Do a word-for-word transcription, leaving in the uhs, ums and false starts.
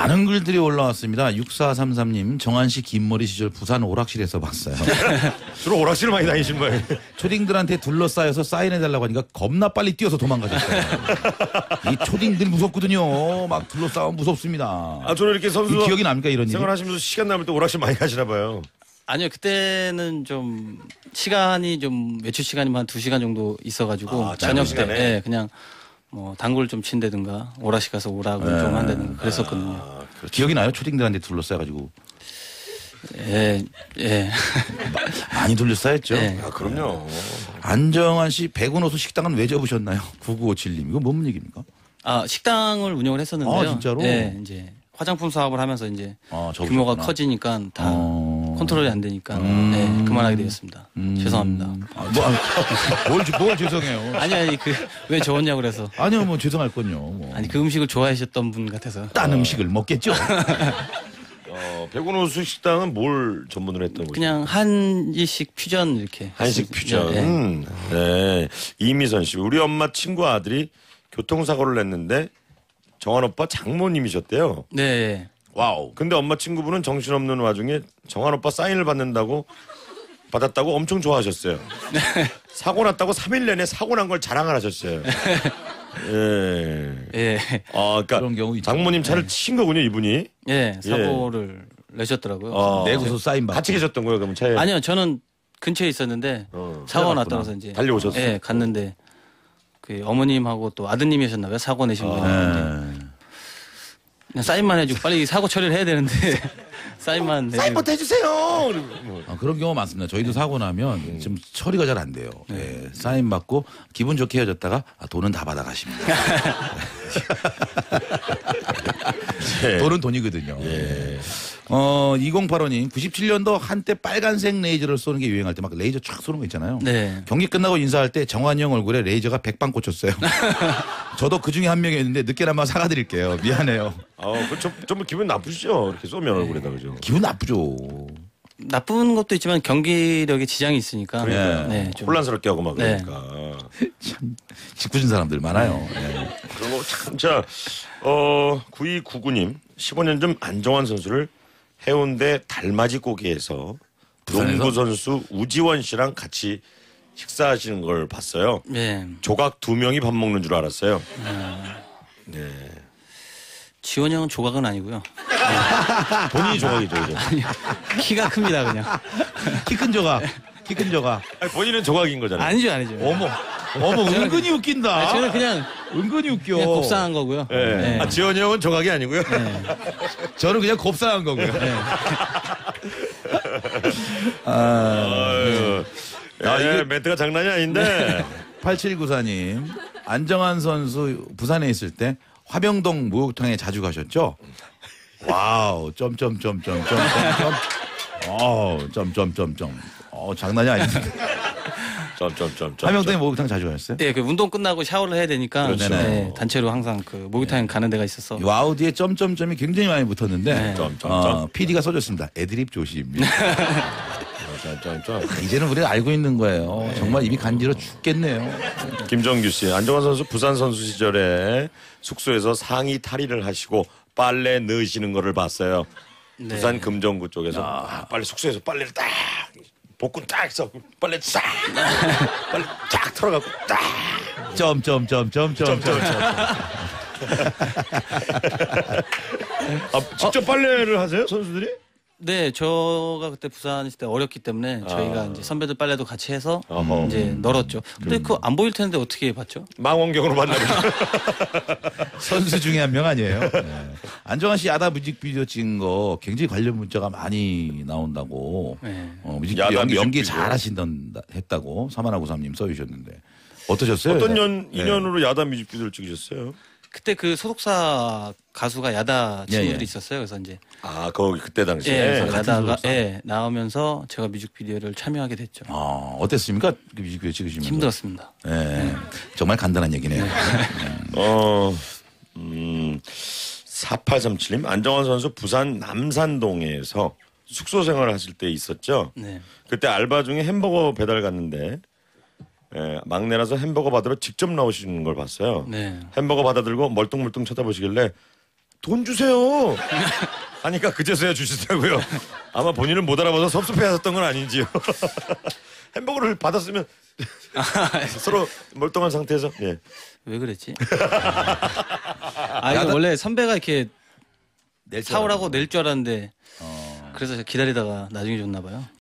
많은 글들이 올라왔습니다. 육사삼삼님 정한씨 긴 머리 시절 부산 오락실에서 봤어요. 주로 오락실을 많이 다니신 거예요. 초딩들한테 둘러싸여서 사인해달라고 하니까 겁나 빨리 뛰어서 도망가셨어요. 이 초딩들 무섭거든요. 막 둘러싸면 무섭습니다. 아, 저는 이렇게 선수 기억이 납니까 이런 일이? 생활하시면서 시간 남을 때 오락실 많이 가시나 봐요. 아니요, 그때는 좀 시간이 좀 외출 시간이면 한 두 시간 정도 있어가지고 아, 저녁 때 시간에? 네, 그냥 뭐 당구를 좀 친다든가 오락실 가서 오락을 네. 좀 한다든가 그랬었거든요. 아, 그렇죠. 기억이 나요? 초딩들한테 둘러싸여가지고 예, 예. 많이 둘러싸였죠. 네. 아, 그럼요. 안정환 씨 백운호수 식당은 왜 접으셨나요? 구구오칠님 이거 뭔 얘기입니까? 아, 식당을 운영을 했었는데요. 아, 진짜로? 네, 이제 화장품 사업을 하면서 이제 아, 규모가 접으셨구나. 커지니까 다 어... 컨트롤이 안 되니까 음. 네, 그만하게 되었습니다. 음. 죄송합니다. 아, 뭐, 아, 뭘, 뭘 죄송해요. 아니 아니 그 왜 저었냐고 그래서 아니요, 뭐 죄송할 건요. 뭐. 아니 그 음식을 좋아하셨던 분 같아서 딴 음식을 먹겠죠. 어, 백운호수 식당은 뭘 전문으로 했던 거죠? 그냥 한일식 퓨전 이렇게 한식 퓨전. 네. 음, 네. 이미선 씨, 우리 엄마 친구 아들이 교통사고를 냈는데 정한 오빠 장모님이셨대요. 네. 와우. 근데 엄마 친구분은 정신없는 와중에 정한 오빠 사인을 받는다고 받았다고 엄청 좋아하셨어요. 사고 났다고 삼 일 내내 사고 난 걸 자랑을 하셨어요. 예. 예. 아, 그러니까 그런 경우 있죠. 장모님 차를 친 거군요, 이분이. 예, 사고를 내셨더라고요. 어. 내구소 사인 받고. 같이 계셨던 거예요, 그러면 차에? 아니요, 저는 근처에 있었는데 어. 사고가 찾아갔구나. 났다고서 이제 달려오셨어요? 예, 갔는데 그 어머님하고 또 아드님이셨나 봐요. 사고 내신 분이. 네. 그냥 사인만 해주고 빨리 사고 처리를 해야 되는데 사인만 사인 해주고. 못 해주세요. 뭐. 아, 그런 경우 많습니다. 저희도 사고 나면 지금 처리가 잘 안 돼요. 네. 사인 받고 기분 좋게 헤어졌다가 아, 돈은 다 받아가십니다. 네. 돈은 돈이거든요. 예. 어, 이공팔오님 구십칠 년도 한때 빨간색 레이저를 쏘는 게 유행할 때 막 레이저 촥 쏘는 거 있잖아요. 네. 경기 끝나고 인사할 때 정환이 형 얼굴에 레이저가 백방 꽂혔어요. 저도 그 중에 한 명이었는데 늦게나마 사과드릴게요. 미안해요. 아, 그 좀, 좀 기분 나쁘시죠? 이렇게 쏘면 얼굴에다 그죠? 기분 나쁘죠. 나쁜 것도 있지만 경기력에 지장이 있으니까. 그러니까요. 네, 좀. 혼란스럽게 하고 막 네. 그러니까. 참 짓궂은 사람들 많아요. 네. 그런 거 참, 자, 어, 구이구구님 십오 년 전 안정환 선수를 해운대 달맞이 고기에서 부산에서? 농구 선수 우지원 씨랑 같이 식사하시는 걸 봤어요. 네. 조각 두 명이 밥 먹는 줄 알았어요. 네. 지원 형은 조각은 아니고요. 본인이 조각이죠, 그죠? 키가 큽니다, 그냥. 키 큰 조각. 키 큰 조각. 아니, 본인은 조각인 거잖아요. 아니죠, 아니죠. 어머. 어머 은근히 웃긴다. 아니, 저는 그냥, 은근히 웃겨. 그냥 곱상한 거고요. 예. 네. 아, 지원이 형은 조각이 아니고요. 저는 그냥 곱상한 거고요. 아유. 야, 이게- 이게 멘트가 장난이 아닌데. 팔칠구사님 안정환 선수 부산에 있을 때 화병동 목욕탕에 자주 가셨죠? 와우 점점점점점점 어 점점점점 어 장난이 아닌데 점점점점. 화병동에 목욕탕 자주 가셨어요? 네, 그 운동 끝나고 샤워를 해야 되니까 그렇죠. 네, 단체로 항상 그 목욕탕에 가는 데가 있어서. 와우 뒤에 점점점이 굉장히 많이 붙었는데 네. 점점점. 어, 피디가 써줬습니다. 애드립 조심. 점점점. 이제는 우리가 알고 있는 거예요. 정말 입이 간지러 죽겠네요. 김정규 씨, 안정환 선수 부산 선수 시절에 숙소에서 상의 탈의를 하시고 빨래 넣으시는 거를 봤어요. 네. 부산 금정구 쪽에서 아, 빨리 숙소에서 빨래를 딱 복근 딱 써, 빨래 싹 빨리 쫙 털어갖고 딱. 점점점점점. 아, 직접 빨래를 하세요 선수들이? 네, 저가 그때 부산 있을 때 어렸기 때문에 저희가 이제 선배들 빨래도 같이 해서 어허. 이제 널었죠. 근데 그거 안 보일 텐데 어떻게 봤죠? 망원경으로 만나고. 선수 중에 한 명 아니에요. 네. 안정환 씨 야다 뮤직비디오 찍은 거 굉장히 관련 문자가 많이 나온다고. 네. 어, 뮤직비디오 야다 연기, 연기 뮤직비디오. 잘하신던 했다고 사만하구삼님 써주셨는데 어떠셨어요? 어떤 년 네. 인연으로 야다 뮤직비디오를 찍으셨어요? 그때 그 소속사 가수가 야다 친구들이 예, 예. 있었어요. 그래서 이제 아, 거기 그때 당시에. 예, 그래서 같은 야다가 소속사? 예, 나오면서 제가 뮤직비디오를 참여하게 됐죠. 아, 어땠습니까? 그 뮤직비디오 찍으시면서. 힘들었습니다. 네. 정말 간단한 얘기네요. 어, 음, 사팔삼칠님 안정환 선수 부산 남산동에서 숙소 생활을 하실 때 있었죠. 네. 그때 알바 중에 햄버거 배달 갔는데 예, 막내라서 햄버거 받으러 직접 나오시는 걸 봤어요. 네. 햄버거 받아들고 멀뚱멀뚱 쳐다보시길래 돈 주세요. 하니까 그제서야 주시더라고요. 아마 본인은 못 알아봐서 섭섭해하셨던 건 아닌지요. 햄버거를 받았으면 서로 멀쩡한 상태에서. 예. 왜 그랬지? 아 이거 원래 선배가 이렇게 낼 줄 사오라고 낼 줄 알았는데 어. 그래서 기다리다가 나중에 줬나 봐요.